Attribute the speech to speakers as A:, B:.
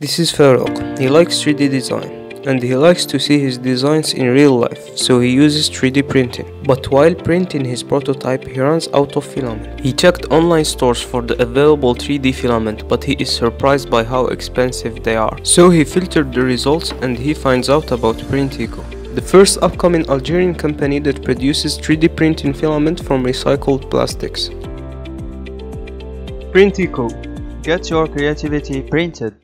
A: This is Farooq. He likes 3D design and he likes to see his designs in real life, so he uses 3D printing. But while printing his prototype, he runs out of filament. He checked online stores for the available 3D filament, but he is surprised by how expensive they are. So he filtered the results and he finds out about PrintEco, the first upcoming Algerian company that produces 3D printing filament from recycled plastics.
B: PrintEco. Get your creativity printed.